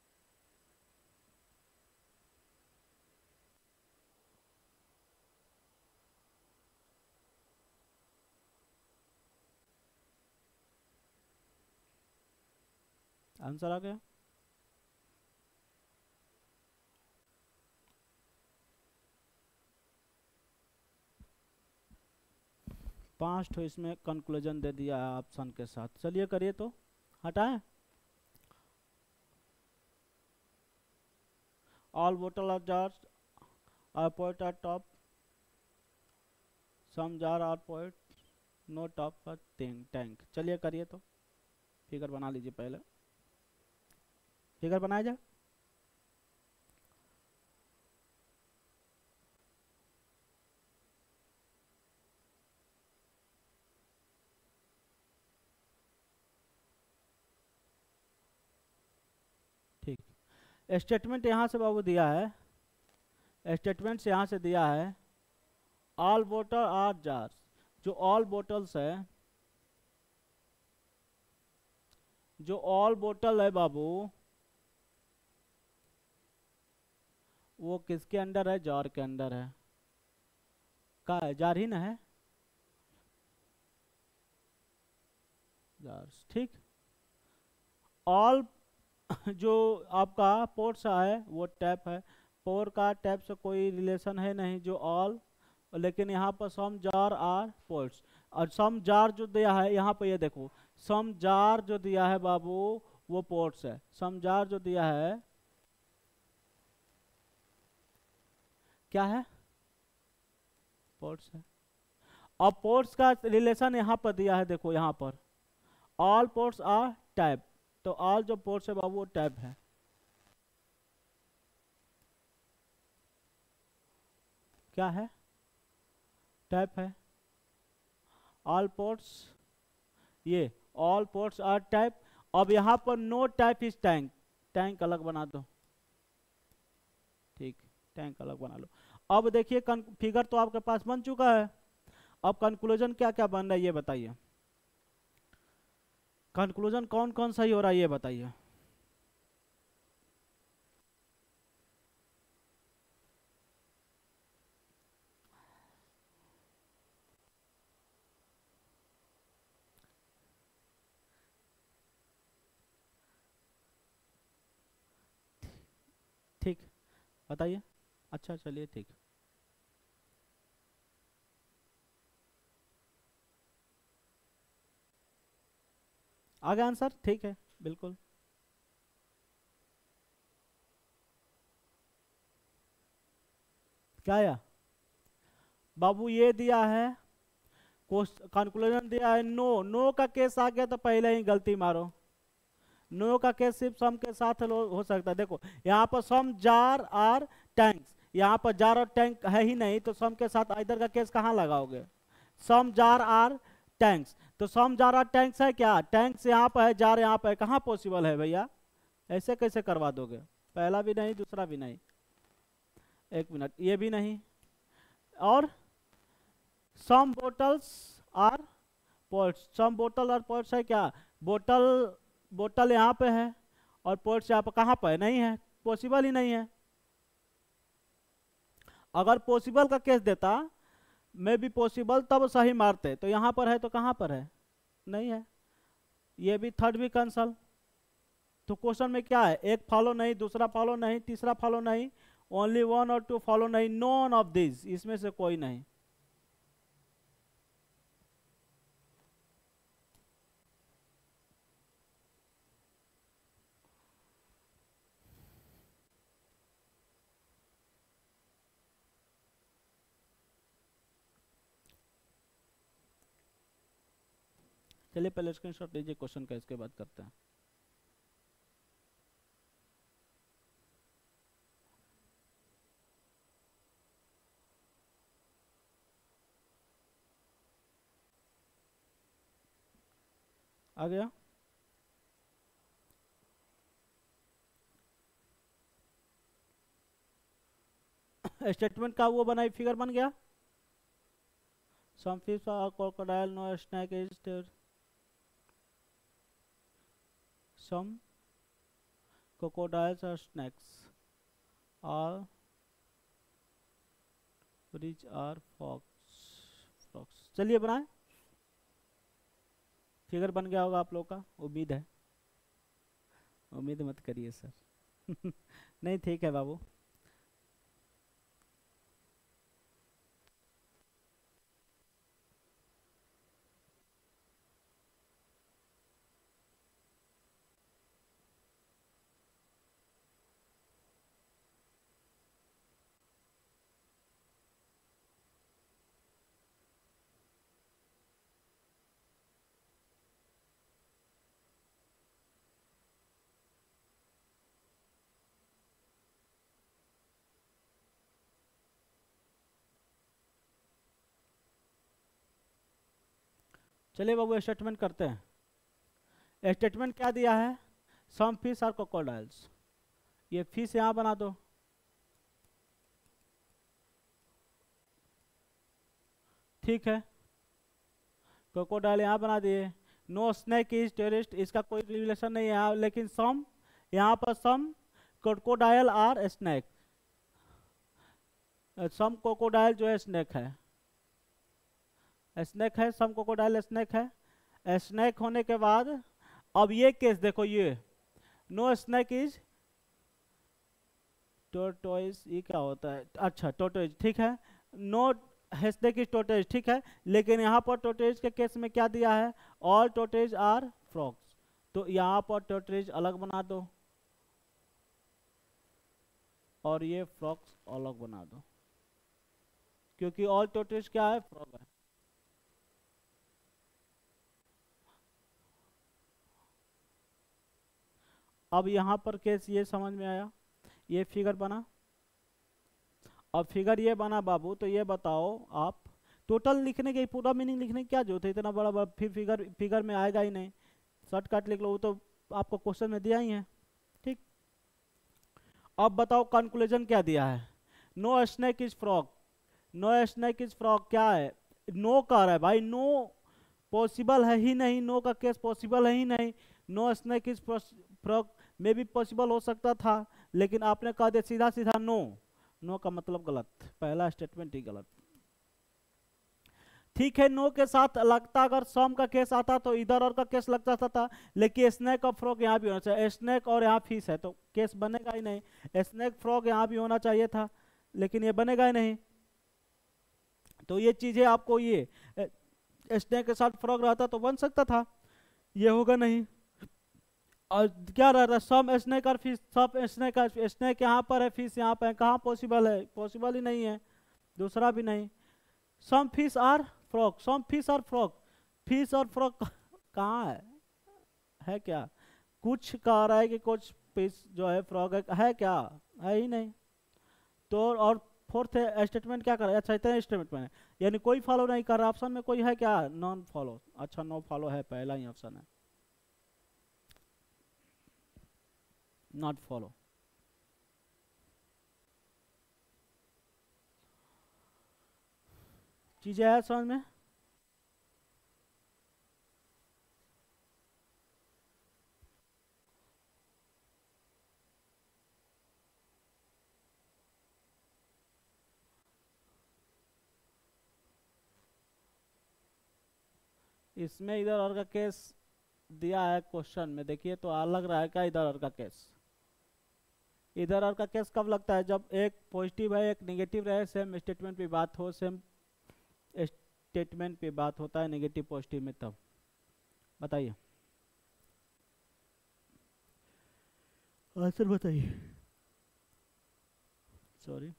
Speaker 1: आंसर आ गया? पांच ठो इसमें कंक्लूजन दे दिया है ऑप्शन के साथ। चलिए करिए तो, हटाएं। ऑल बोतल are jars are point are top, some jar are point no top का टैंक। चलिए करिए तो, फिगर बना लीजिए, पहले फिगर बनाया जाए। ठीक, स्टेटमेंट यहाँ से बाबू दिया है, स्टेटमेंट यहाँ से दिया है, ऑल बोतल आर जार्स, जो ऑल बोटल्स है, जो ऑल बोतल है बाबू, वो किसके अंडर है? जार के अंडर है। का है? जार ही ना है, जार्स, ठीक। ऑल जो आपका पोर्ट्स है वो टैप है, पोर का टैप से कोई रिलेशन है नहीं, जो ऑल, लेकिन यहाँ पर सम जार आर पोर्ट्स, और सम जार जो दिया है यहाँ पर, ये देखो सम जार जो दिया है बाबू वो पोर्ट्स है, सम जार जो दिया है क्या है? पोर्ट्स है। अब पोर्ट्स का रिलेशन यहाँ पर दिया है, देखो यहाँ पर ऑल पोर्ट्स आर टैप, तो ऑल जो पोर्ट्स है बाबू वो टैप है। क्या है? टैप है। ऑल पोर्ट्स, ये ऑल पोर्ट्स आर टैप। अब यहाँ पर no tap is tank, tank अलग बना दो, ठीक, टैंक अलग बना लो। अब देखिए फिगर तो आपके पास बन चुका है, अब कंक्लूजन क्या क्या बन रहा है ये बताइए, कंक्लूजन कौन कौन सही हो रहा है ये बताइए। ठीक, बताइए। अच्छा चलिए ठीक। आ गया आंसर, ठीक है बिल्कुल। क्या आया बाबू? ये दिया है, कंक्लूजन दिया है नो। नो का केस आ गया तो पहले ही गलती मारो। नो का केस सिर्फ सम के साथ लो- हो सकता है। देखो यहाँ पर सम जार आर टैंक्स, यहाँ पर जार और टैंक है ही नहीं, तो सम के साथ इधर का केस कहाँ लगाओगे? सम जार आर टैंक्स, तो सम जार आर टैंक्स है क्या? टैंक्स यहाँ पर है, जार यहाँ पर है, कहाँ पॉसिबल है भैया? ऐसे कैसे करवा दोगे? पहला भी नहीं, दूसरा भी नहीं। एक मिनट, ये भी नहीं। और some bottles are ports, some बोतल और पोर्ट्स है क्या? बोतल बोतल यहाँ पे है और पोर्ट्स यहाँ पे, कहाँ पे है? नहीं है, पॉसिबल ही नहीं है। अगर पॉसिबल का केस देता, मे भी पॉसिबल, तब सही मारते। तो यहाँ पर है तो कहाँ पर है? नहीं है। ये भी थर्ड भी कैंसल। तो क्वेश्चन में क्या है? एक फॉलो नहीं, दूसरा फॉलो नहीं, तीसरा फॉलो नहीं, ओनली वन और टू फॉलो नहीं, नॉन ऑफ दिस, इसमें से कोई नहीं। चलिए पहले स्क्रीनशॉट लीजिए क्वेश्चन का, इसके बाद करते हैं। आ गया? स्टेटमेंट का वो बनाई, फिगर बन गया। Some fish are crocodile, no snake is there. Some crocodiles or snakes are which are fox frogs। चलिए बनाए, फिगर बन गया होगा आप लोग का, उम्मीद है। उम्मीद मत करिए सर। नहीं ठीक है बाबू। चलिए बाबू स्टेटमेंट करते हैं। स्टेटमेंट क्या दिया है? Some fish are crocodiles. ये फिश यहाँ बना दो, ठीक है। क्रोकोडाइल यहाँ बना दिए। नो स्नेक इज टेररिस्ट, इसका कोई रिलेशन नहीं है यहाँ, लेकिन सम, यहाँ पर some crocodile are snake, some crocodile जो है स्नेक है, स्नेक है, सम क्रोकोडाइल स्नेक है। स्नेक होने के बाद अब ये केस देखो, ये नो स्नेक इज टोर्टोइज, ये क्या होता है? अच्छा टोर्टोइज, ठीक है। नो स्नेक इज टोर्टोइज, ठीक है। लेकिन यहाँ पर टोर्टोइज के केस में क्या दिया है? All tortoise are frogs. तो यहाँ पर टोर्टोइज अलग बना दो और ये फ्रॉग्स अलग बना दो, क्योंकि ऑल टोर्टोइज क्या है? फ्रॉग है। अब यहाँ पर केस ये समझ में आया, ये फिगर बना। अब फिगर ये बना बाबू, तो ये बताओ आप, टोटल लिखने के, पूरा मीनिंग लिखने की क्या जरूरत है? इतना बड़ा बड़ा फिर फिगर फिगर में आएगा ही नहीं, शॉर्टकट लिख लो, वो तो आपको क्वेश्चन में दिया ही है, ठीक। अब बताओ कंक्लूजन क्या दिया है? No snake is frog, no snake is frog क्या है? नो कह रहा है भाई, नो पॉसिबल है ही नहीं, नो का केस पॉसिबल है ही नहीं। नो स्नेक इज फ्रॉग में भी पॉसिबल हो सकता था, लेकिन आपने कह दिया सीधा सीधा नो। नो का मतलब गलत, पहला स्टेटमेंट ही गलत, ठीक है। नो के साथ लगता अगर सम का केस आता तो इधर और का केस लग जाता था, लेकिन स्नेक और फ्रॉग यहाँ भी होना चाहिए। स्नेक और यहाँ फिश है तो केस बनेगा ही नहीं। स्नेक फ्रॉग यहाँ भी होना चाहिए था, लेकिन ये बनेगा ही नहीं। तो ये चीजें आपको, ये स्नेक के साथ फ्रॉग रहता तो बन सकता था, ये होगा नहीं। और क्या रहता है, सम स्नेक और फिश, सब स्नेक और स्नेक यहाँ पर है, फिश यहाँ पर है, कहाँ पॉसिबल है, पॉसिबल ही नहीं है। दूसरा भी नहीं। Some fish are frog, some fish are frog, fish और फ्रॉग कहाँ है है क्या? कुछ कह रहा है कि कुछ फिश जो है फ्रॉग है, है क्या? है ही नहीं। तो और फोर्थ स्टेटमेंट क्या कर रहा है? अच्छा इतना स्टेटमेंट में है, यानी कोई फॉलो नहीं कर रहा। ऑप्शन में कोई है क्या? None follow. अच्छा नो फॉलो है, पहला ही ऑप्शन है, नॉट फॉलो। चीजें है समझ में? इसमें इधर और का केस दिया है क्वेश्चन में, देखिए तो आ लग रहा है क्या इधर और का केस? इधर और का केस कब लगता है? जब एक पॉजिटिव है एक नेगेटिव रहे, सेम स्टेटमेंट पे बात हो, सेम स्टेटमेंट पे बात होता है नेगेटिव पॉजिटिव में, तब बताइए, आंसर बताइए। सॉरी,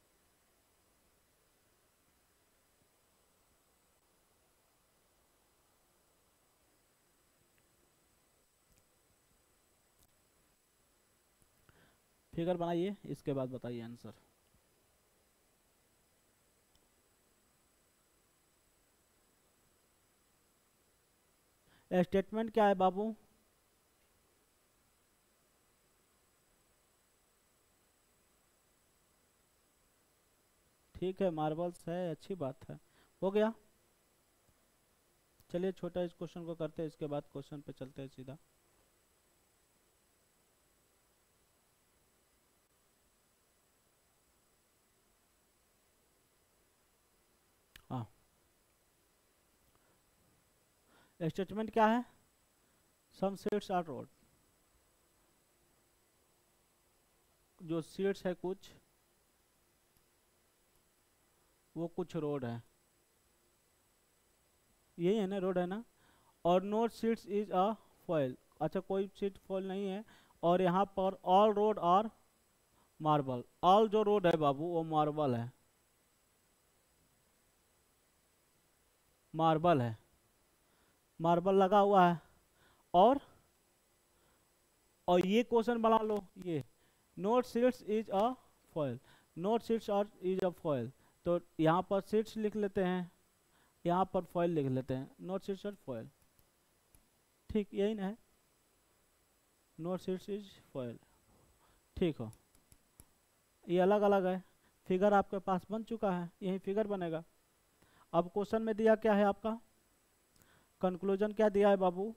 Speaker 1: फिगर बनाइए, इसके बाद बताइए आंसर। स्टेटमेंट क्या है बाबू? ठीक है, मार्बल्स है, अच्छी बात है, हो गया। चलिए छोटा इस क्वेश्चन को करते हैं, इसके बाद क्वेश्चन पे चलते हैं सीधा। हाँ, स्टेटमेंट क्या है? सम सीट्स आर रोड, जो सीट्स है कुछ, वो कुछ रोड है, यही है ना, रोड है ना। और not seats is a foil, अच्छा कोई सीट फॉइल नहीं है। और यहाँ पर ऑल रोड और मार्बल, ऑल जो रोड है बाबू वो मार्बल है, मार्बल है, मार्बल लगा हुआ है। और और ये क्वेश्चन बना लो, ये not seats is a foil, not seats are is a foil, तो यहाँ पर सीट्स लिख लेते हैं, यहाँ पर फॉइल लिख लेते हैं, नोट सीट्स और फॉइल, ठीक यही ना है, नोट सीट्स इज फॉइल, ठीक हो। ये अलग अलग है, फिगर आपके पास बन चुका है, यही फिगर बनेगा। अब क्वेश्चन में दिया क्या है आपका? कंक्लूजन क्या दिया है बाबू?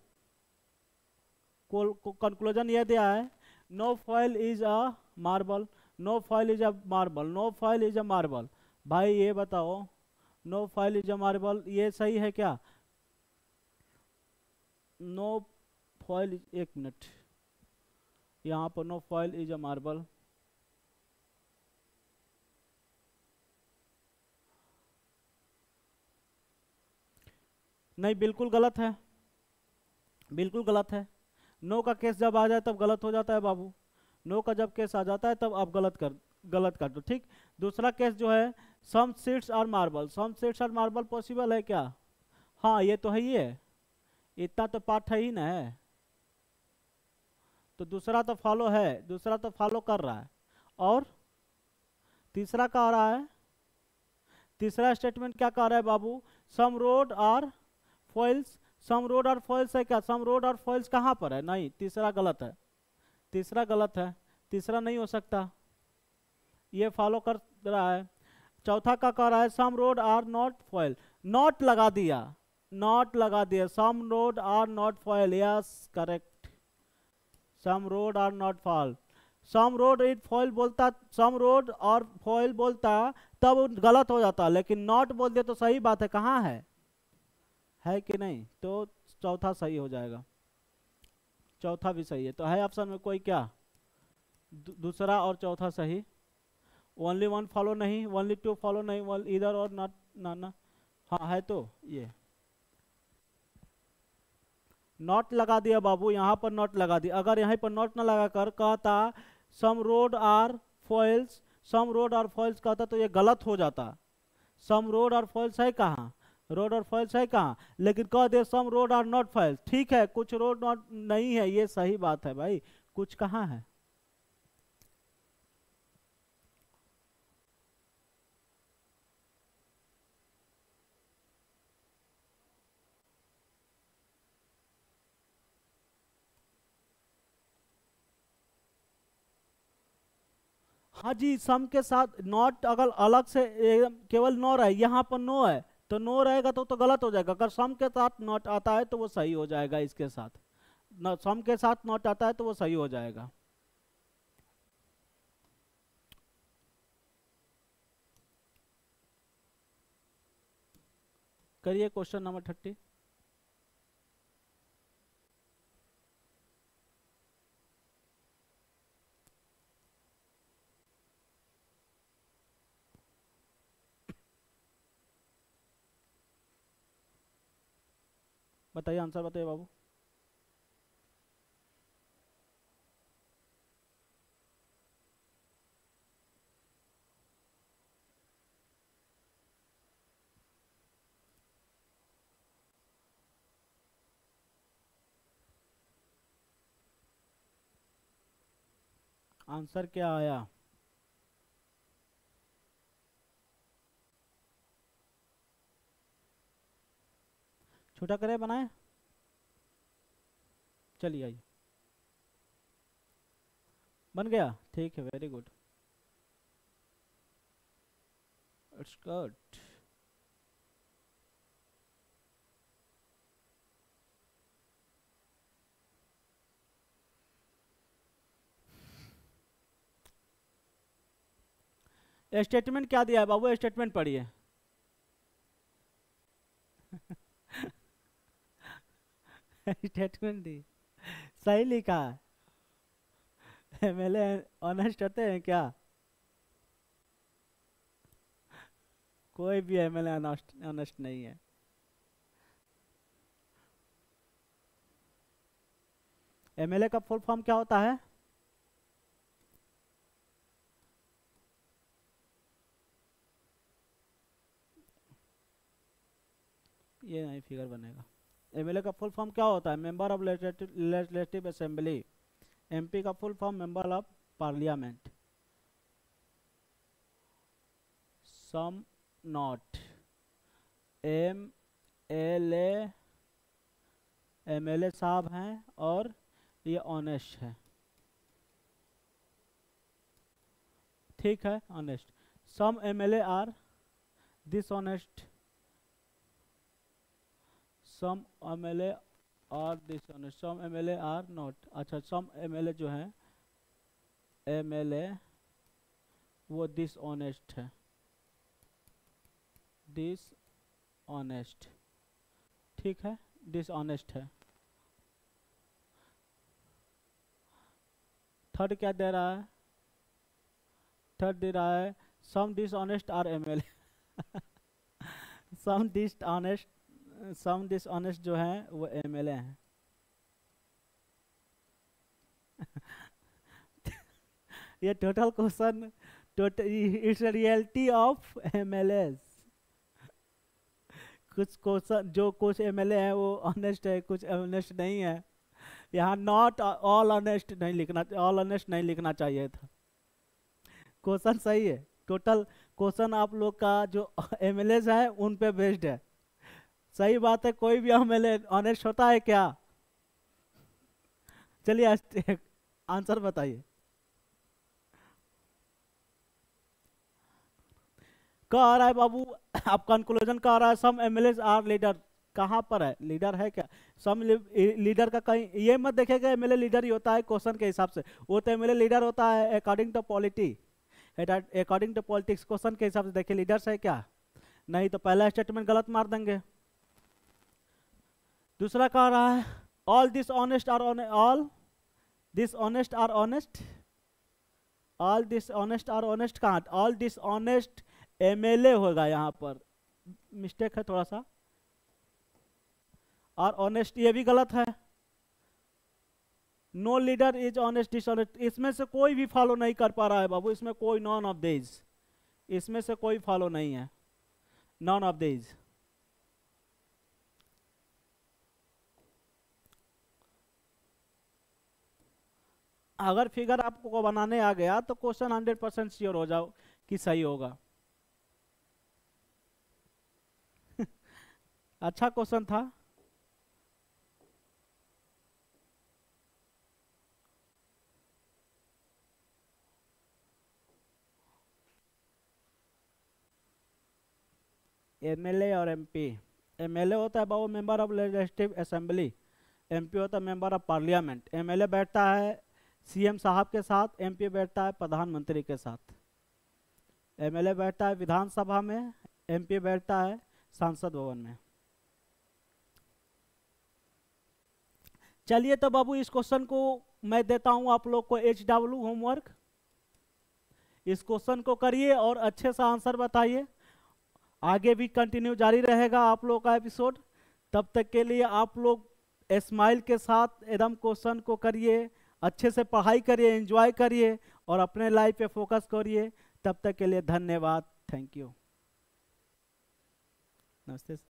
Speaker 1: कंक्लूजन यह दिया है, no foil is a marble, no foil is a marble, no foil is a marble. भाई ये बताओ, no foil is a marble ये सही है क्या? नो फॉइल, एक मिनट, यहाँ पर no foil is a marble, नहीं बिल्कुल गलत है, बिल्कुल गलत है। नो का केस जब आ जाए तब गलत हो जाता है बाबू, नो का जब केस आ जाता है तब आप गलत कर गलत कर दो, ठीक। दूसरा केस जो है, सम सीट्स और मार्बल, सम सीट्स और मार्बल पॉसिबल है क्या? हाँ ये तो है ही है, इतना तो पार्ट है ही ना है, तो दूसरा तो फॉलो है, दूसरा तो फॉलो कर रहा है। और तीसरा कह रहा है, तीसरा स्टेटमेंट क्या कह रहा है बाबू? सम रोड और फॉइल्स, सम रोड और फॉइल्स है क्या? सम रोड और फॉइल्स कहाँ पर है? नहीं, तीसरा गलत है, तीसरा गलत है, तीसरा नहीं हो सकता, ये फॉलो कर रहा है। चौथा का कह रहा है some road are not foil, not लगा दिया, नॉट लगा दिया, some road are not foil, yes correct, some road are not fall, some road it foil बोलता, सम रोड और फॉइल बोलता तब गलत हो जाता, लेकिन नॉट बोल दिया तो सही बात है, कहाँ है है कि नहीं? तो चौथा सही हो जाएगा, चौथा भी सही है, तो है ऑप्शन में कोई क्या? दू, दूसरा और चौथा सही, ओनली वन फॉलो नहीं, ओनली टू फॉलो नहीं, इधर और नॉट, ना ना, हाँ है तो ये नॉट लगा दिया बाबू, यहाँ पर नॉट लगा दिया। अगर यहाँ पर नॉट ना लगा कर कहता some road are falls, some road are falls कहता तो ये गलत हो जाता। सम रोड आर फॉल्स है कहाँ, रोड और फॉल्स है कहाँ, लेकिन कह दे some road are not false. ठीक है, कुछ रोड नॉट नहीं है, ये सही बात है भाई, कुछ कहाँ है। हाँ जी, सम के साथ नॉट अगर अलग से एकदम केवल नो रहे, यहाँ पर नो है तो नो रहेगा तो तो गलत हो जाएगा। अगर सम के साथ नॉट आता है तो वो सही हो जाएगा, इसके साथ न, सम के साथ नॉट आता है तो वो सही हो जाएगा। करिए क्वेश्चन नंबर थर्टी। बताइए, आंसर बताइए बाबू। आंसर क्या आया? छोटा करे बनाए, चलिए आइए, बन गया, ठीक है, very good, it's good. Statement क्या दिया है बाबू, स्टेटमेंट पढ़िए। स्टेटमेंट दी, सही लिखा है। एमएलए ऑनेस्ट होते हैं क्या? कोई भी एमएलए ऑनेस्ट नहीं है। एमएलए का फुल फॉर्म क्या होता है? ये नहीं फिगर बनेगा। एमएलए का फुल फॉर्म क्या होता है? Member of legislative assembly. MP का full form member of parliament. Some not, M L A MLA साहब हैं और ये ऑनेस्ट है, ठीक है, honest. Some MLA are dishonest, some MLA are dishonest, some MLA are not. अच्छा, सम एमएलए जो है एमएलए वो डिसऑनेस्ट है, डिसऑनेस्ट, ठीक है, डिसऑनेस्ट है। थर्ड क्या दे रहा है? थर्ड दे रहा है some dishonest are MLA. Some dishonest, some dishonest जो है वो एमएलए हैं। ये total question, total it's reality of MLA. कुछ क्वेश्चन, जो कुछ एमएलए हैं वो ऑनेस्ट है, कुछ ऑनेस्ट नहीं है। यहाँ नॉट ऑल ऑनेस्ट नहीं लिखना, ऑल ऑनेस्ट नहीं लिखना चाहिए था। क्वेश्चन सही है, टोटल क्वेश्चन आप लोग का जो एमएलए है उन पे बेस्ड है। सही बात है, कोई भी एमएलए ऑनेस्ट होता है क्या? चलिए आंसर बताइए। कह रहा है बाबू, आप कंक्लूजन कह रहा है सम एमएलए आर लीडर। कहाँ पर है लीडर, है क्या? सम लीडर का कहीं ये मत देखेगा एमएलए लीडर ही होता है क्वेश्चन के हिसाब से, वो तो एमएलए लीडर होता है according to polity, according to politics. Question के हिसाब से देखिए लीडर्स है क्या, नहीं तो पहला स्टेटमेंट गलत मार देंगे। दूसरा कह रहा है all this honest are all this honest are honest, all this honest are honest कहाँ? ऑल दिस ऑनेस्ट एमएलए होगा, यहाँ पर मिस्टेक है थोड़ा सा। और ऑनेस्ट ये भी गलत है, no leader is honest dishonest, इसमें से कोई भी फॉलो नहीं कर पा रहा है बाबू, इसमें कोई नॉन ऑफ दिस, इसमें से कोई फॉलो नहीं है, नॉन ऑफ दिस। अगर फिगर आपको बनाने आ गया तो क्वेश्चन हंड्रेड परसेंट श्योर हो जाओ कि सही होगा। अच्छा क्वेश्चन था। एमएलए और एमपी, एमएलए होता है बाबू member of legislative assembly, MP होता है मेंबर ऑफ पार्लियामेंट। एमएलए बैठता है सीएम साहब के साथ, एमपी बैठता है प्रधानमंत्री के साथ। एमएलए बैठता है विधानसभा में, एमपी बैठता है संसद भवन में। चलिए तो बाबू इस क्वेश्चन को मैं देता हूं आप लोग को एच डब्ल्यू होमवर्क, इस क्वेश्चन को करिए और अच्छे से आंसर बताइए। आगे भी कंटिन्यू जारी रहेगा आप लोग का एपिसोड, तब तक के लिए आप लोग स्माइल के साथ एकदम क्वेश्चन को करिए, अच्छे से पढ़ाई करिए, एंजॉय करिए और अपने लाइफ पे फोकस करिए। तब तक के लिए धन्यवाद, थैंक यू, नमस्ते।